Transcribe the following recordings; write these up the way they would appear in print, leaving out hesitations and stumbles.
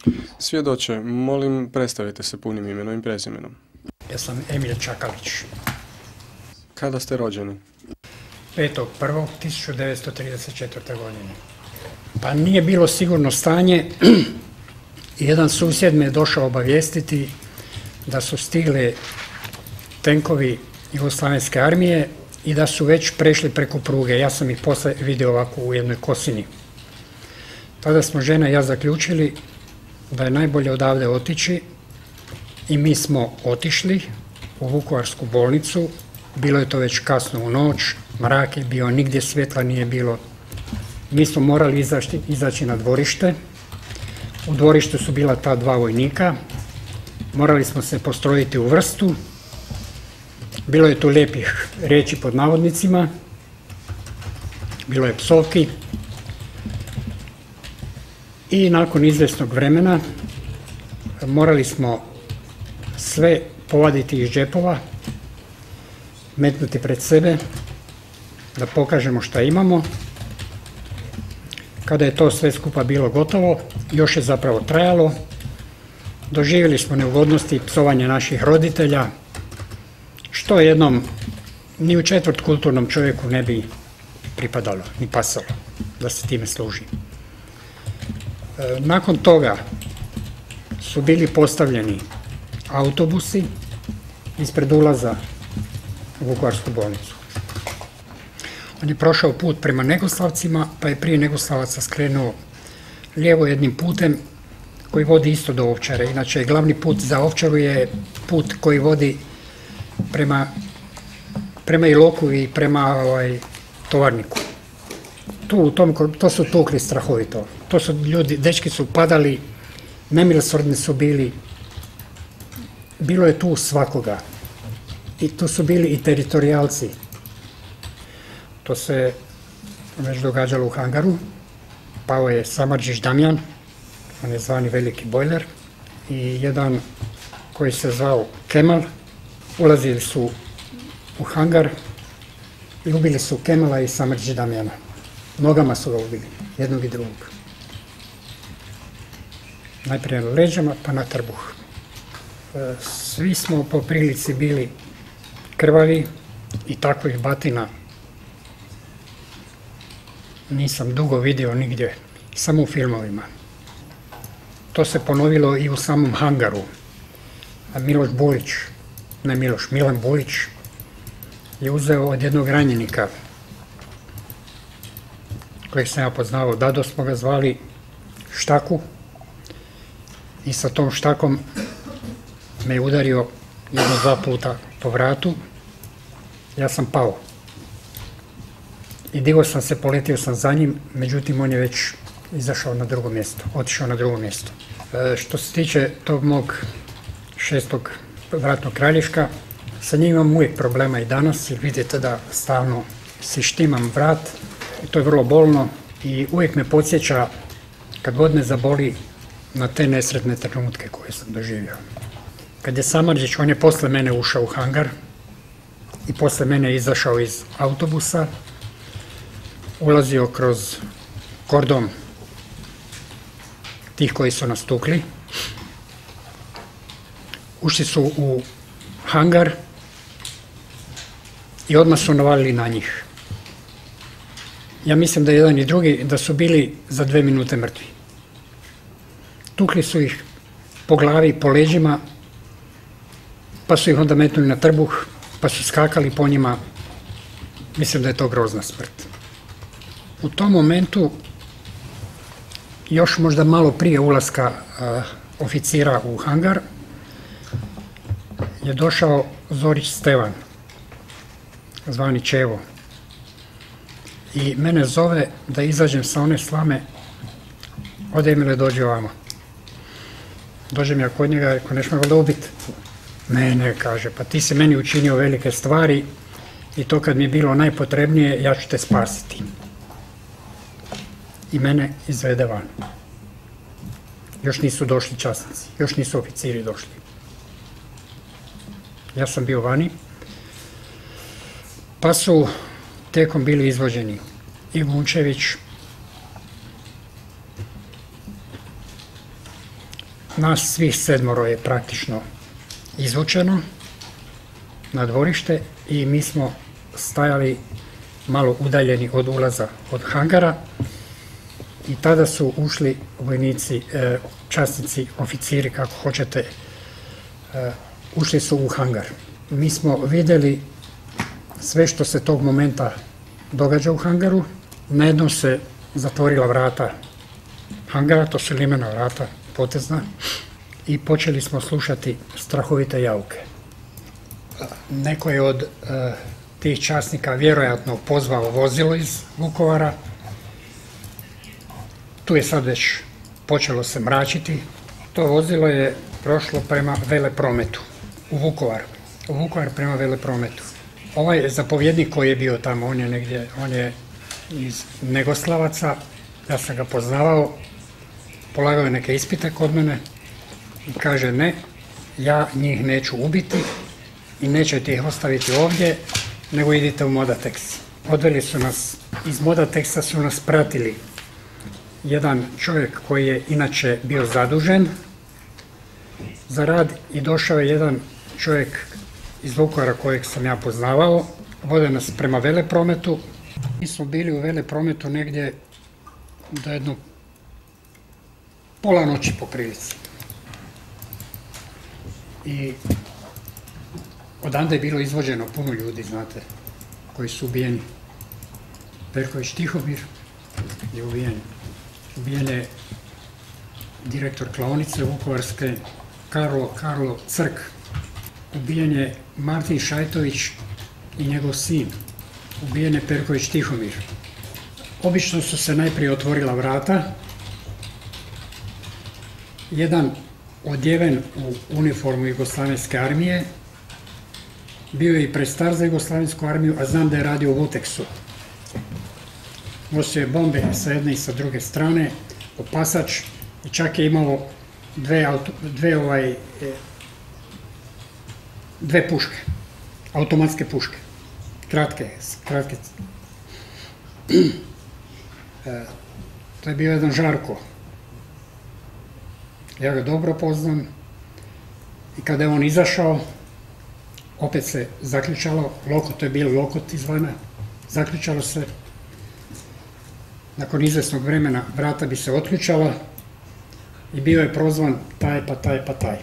Svjedoče, molim predstavite se punim imenom i prezimenom. Ja sam Emil Čakalić. Kada ste rođeni? 5.1.1934. godine. Pa nije bilo sigurno stanje. Jedan susjed me je došao obavijestiti da su stigli tenkovi Jugoslavenske armije i da su već prešli preko pruge. Ja sam ih posle vidio ovako u jednoj kosini. Tada smo žena i ja zaključili da je najbolje odavde otići i mi smo otišli u Vukovarsku bolnicu. Bilo je to već kasno u noć, mrak je bio, nigdje svjetla nije bilo. Mi smo morali izaći na dvorište. U dvorištu su bila ta dva vojnika. Morali smo se postrojiti u vrstu. Bilo je tu lijepih riječi pod navodnicima. Bilo je psovki. I nakon izvjesnog vremena morali smo sve povaditi iz džepova, metnuti pred sebe, da pokažemo šta imamo. Kada je to sve skupa bilo gotovo, još je zapravo trajalo. Doživjeli smo neugodnosti i psovanje naših roditelja, što jednom ni u četvrt kulturnom čovjeku ne bi pripadalo, ni pasalo da se time služi. Nakon toga su bili postavljeni autobusi ispred ulaza u Vukovarsku bolnicu. On je prošao put prema Negoslavcima, pa je prije Negoslavaca skrenuo lijevo jednim putem koji vodi isto do Ovčare. Inače, glavni put za Ovčaru je put koji vodi prema Iloku i prema Tovarniku. To su tukli strahovito. To su ljudi, dečki su padali, nemilosrdni su bili. Bilo je tu svakoga. I tu su bili i teritorijalci. To se već događalo u hangaru. Pao je Samardžić Damjan, on je zvani Veliki bojler, i jedan koji se zvao Kemal. Ulazili su u hangar i ubili su Kemala i Samardžić Damjana. Nogama su ga ubili, jednog i drugog. Najprije na leđama, pa na trbuh. Svi smo po prilici bili krvavi i takvih batina nisam dugo vidio nigdje, samo u filmovima. To se ponovilo i u samom hangaru. Milan Bulić je uzeo od jednog ranjenika kojeg sam ja poznavao, Dado smo ga zvali, štaku, i sa tom štakom me je udario 1-2 puta po vratu. Ja sam pao. I digao sam se, poletio sam za njim, međutim on je već izašao na drugo mjesto, otišao na drugo mjesto. Što se tiče tog mog 6. vratnog kralješka, sa njim imam uvijek problema i danas, jer vidite da stalno si štimam vrat, i to je vrlo bolno i uvijek me podsjeća, kad god me zaboli, na te nesretne trenutke koje sam doživio. Kad je Samardžić, on je posle mene ušao u hangar i posle mene izašao iz autobusa, ulazio kroz kordon tih koji su nas tukli. Ušli su u hangar i odmah su navalili na njih. Ja mislim da jedan i drugi da su bili za 2 minute mrtvi. Tukli su ih po glavi, po leđima, pa su ih onda metnuli na trbuh, pa su skakali po njima. Mislim da je to grozna smrt. U tom momentu, još možda malo prije ulaska oficira u hangar, je došao Zorić Stevan, zvani Čevo, i mene zove da izađem sa one slame. Ode Emile, dođi ovamo. Dođem ja kod njega, rekao, neš me valjda ubiti? Ne, kaže, pa ti si meni učinio velike stvari i to kad mi je bilo najpotrebnije, ja ću te spasiti. I mene izvede van. Još nisu došli časnici, još nisu oficiri došli. Ja sam bio vani, pa su tijekom bili izvođeni i Vunčević, Nas svih 7 je praktično izvučeno na dvorište i mi smo stajali malo udaljeni od ulaza od hangara i tada su ušli vojnici, časnici, oficiri, kako hoćete, ušli su u hangar. Mi smo vidjeli sve što se tog momenta događa u hangaru. Najednom se zatvorila vrata hangara, to su limena vrata, potezna, i počeli smo slušati strahovite jauke. Neko je od tih časnika vjerojatno pozvao vozilo iz Vukovara. Tu je sad već počelo se mračiti. To vozilo je prošlo prema Veleprometu u Vukovar. U Vukovar prema Veleprometu. Ovaj zapovjednik koji je bio tamo, on je iz Negoslavaca, ja sam ga poznavao, polagao je neke ispite kod mene i kaže ne, ja njih neću ubiti i nećete ih ostaviti ovdje, nego idite u Modatex. Odveli su nas, iz Modatexa su nas pratili jedan čovjek koji je inače bio zadužen za rad i došao je jedan čovjek iz Vukovara kojeg sam ja poznavao, vode nas prema Veleprometu. Mi smo bili u Veleprometu negdje do jedno pola noći po prilici. I odande je bilo izvođeno puno ljudi, znate, koji su ubijeni. Perković Tihomir je ubijen. Ubijen je direktor klaonice vukovarske Karlo Crk. Ubijen je Martin Šajtović i njegov sin. Ubijen je Perković Tihomir. Obično su se najprije otvorila vrata. Jedan odjeven u uniformu Jugoslavenske armije, bio je i prestar za Jugoslavensku armiju, a znam da je radio u Vuteksu. Nosio je bombe sa jedne i sa druge strane, opasač, i čak je imalo dve puške, automatske puške, kratke. To je bio jedan Žarko. Ja ga dobro poznam i kada je on izašao, opet se zaključalo, to je bilo lokot izvana, zaključalo se. Nakon izvesnog vremena vrata bi se otključala i bio je prozvan taj pa taj pa taj.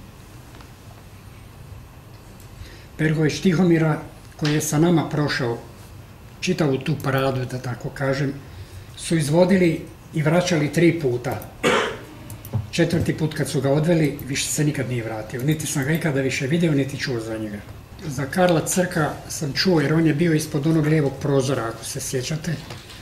Perković Tihomira, koji je sa nama prošao čitavu tu paradu, da tako kažem, su izvodili i vraćali 3 puta. 4. put kad su ga odveli, više se nikad nije vratio. Niti sam ga ikada više vidio, niti čuo za njega. Za Karla Crka sam čuo, jer on je bio ispod onog lijevog prozora, ako se sjećate,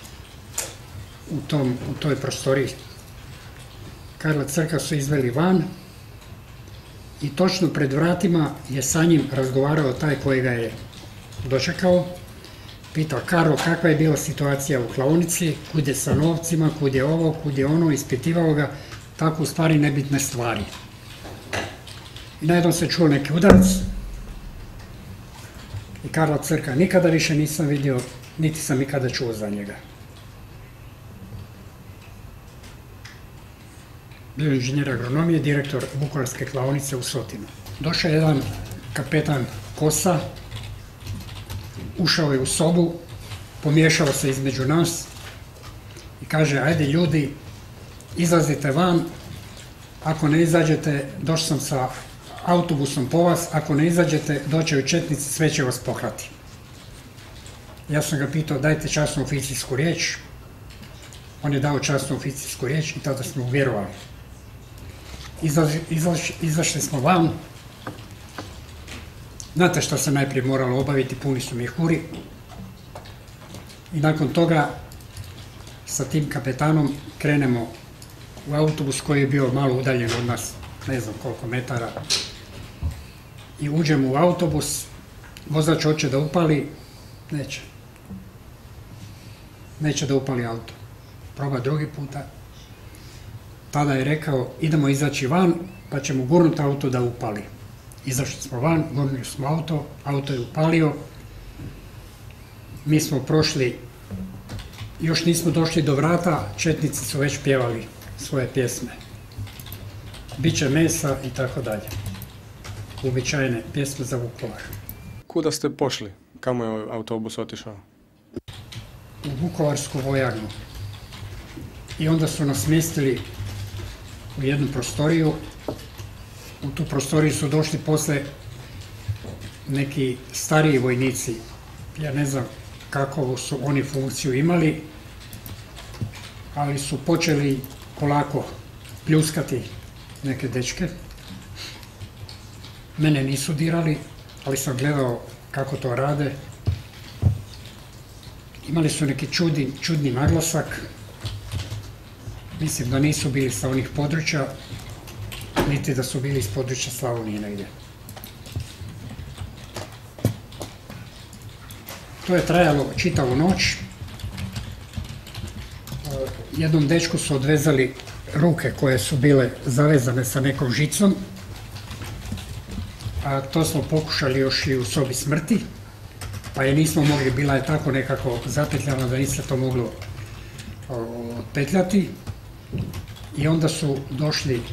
u toj prostoriji. Karla Crka su izveli van i točno pred vratima je sa njim razgovarao taj koji ga je dočekao. Pitao Karlo kakva je bila situacija u klaonici, kud je sa novcima, kud je ovo, kud je ono, ispitivao ga, tako u stvari nebitne stvari. I najednom se čuo neki udarac i Karla Crka nikada više nisam vidio, niti sam nikada čuo za njega. Bio je inženjer agronomije, direktor Vukovarske klaonice u Sotinu. Došao je jedan kapetan Kosa, ušao je u sobu, pomiješao se između nas i kaže, ajde ljudi, izlazite van, ako ne izađete, došao sam sa autobusom po vas, ako ne izađete, doće četnici, sve će vas pohrati. Ja sam ga pitao, dajte časnu oficijsku riječ. On je dao časnu oficijsku riječ i tada smo uvjerovali. Izašli smo van. Znate što se najprije moralo obaviti, puni su mjehuri. I nakon toga sa tim kapetanom krenemo u autobus koji je bio malo udaljen od nas, ne znam koliko metara. I uđemo u autobus, vozač hoće da upali, neće. Neće da upali auto. Proba drugi puta. Tada je rekao, idemo izaći van, pa ćemo gurnuti auto da upali. Izašli smo van, gurnuli smo auto, auto je upalio. Mi smo prošli, još nismo došli do vrata, četnici su već pjevali svoje pjesme. bit će mesa i tako dalje. Uobičajene pjesme za Vukovar. Kuda ste pošli? Kamo je autobus otišao? U Vukovarsku vojarnu. I onda su nas smjestili u jednu prostoriju. U tu prostoriju su došli posle neki stariji vojnici. Ja ne znam kakvu su oni funkciju imali, ali su počeli polako pljuskati neke dečke. Mene nisu dirali, ali sam gledao kako to rade. Imali su neki čudni naglasak. Mislim da nisu bili sa onih područja, niti da su bili iz područja Slavonije negdje. To je trajalo čitavu noć. Jednom dečku su odvezali ruke koje su bile zavezane sa nekom žicom, a to smo pokušali još i u sobi smrti, pa je nismo mogli, bila je tako nekako zapetljana da niste to moglo petljati. I onda su došli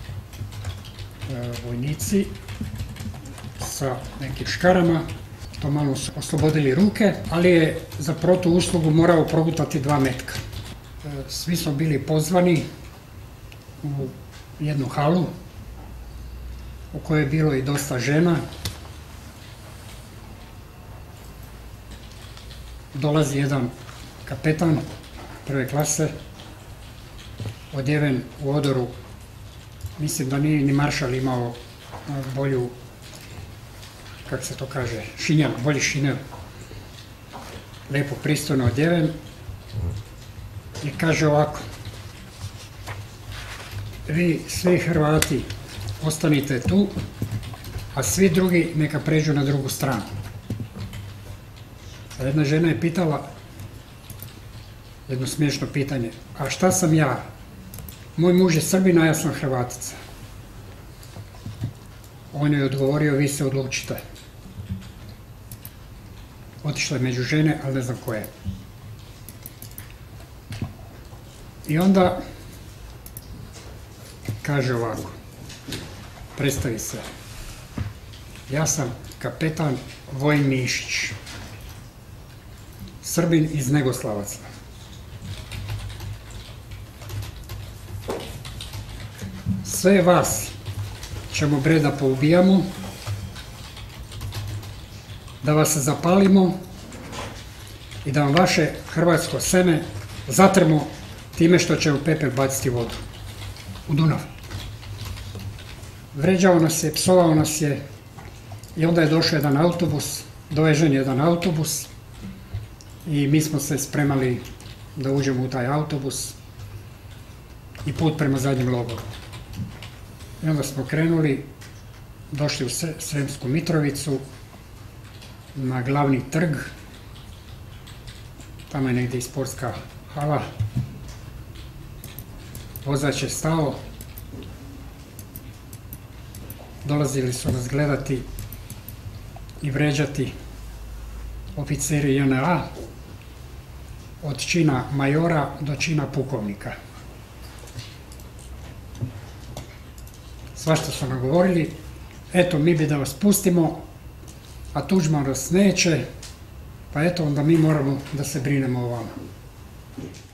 vojnici sa nekim škarama, to malo su oslobodili ruke, ali je za protuuslugu morao progutati 2 metka. Svi smo bili pozvani u jednu halu u kojoj je bilo i dosta žena. Dolazi jedan kapetan prve klase, odjeven u odoru, mislim da nije ni maršal imao bolju, kako se to kaže, šinjel, bolji šinjel, lepo pristojno odjeven, i kaže ovako: vi svi Hrvati ostanite tu, a svi drugi neka pređu na drugu stranu. A jedna žena je pitala jedno smiješno pitanje: a šta sam ja? Moj muž je Srbin, a ja sam Hrvatica. On je odgovorio: vi se odlučite. Otišla je među žene, ali ne znam koje. I onda kaže ovako, predstavi se: ja sam kapetan Vojin Mišić, Srbin iz Negoslavaca. Sve vas ćemo bre da poubijamo, da vas zapalimo i da vam vaše hrvatsko seme zatremo time što će u pepel baciti vodu u Dunav. Vređao nas je, psovao nas je, i onda je došao jedan autobus, dovežen jedan autobus, i mi smo se spremali da uđemo u taj autobus i put prema zadnjem logoru. I onda smo krenuli, došli u Sremsku Mitrovicu, na glavni trg, tamo je negdje i sportska hala. Vozač je stao, dolazili su nas gledati i vređati oficiri JNA, od čina majora do čina pukovnika. Svašta su nam govorili: eto, mi bi da vas pustimo, a Tuđman nas neće, pa eto, onda mi moramo da se brinemo o vama.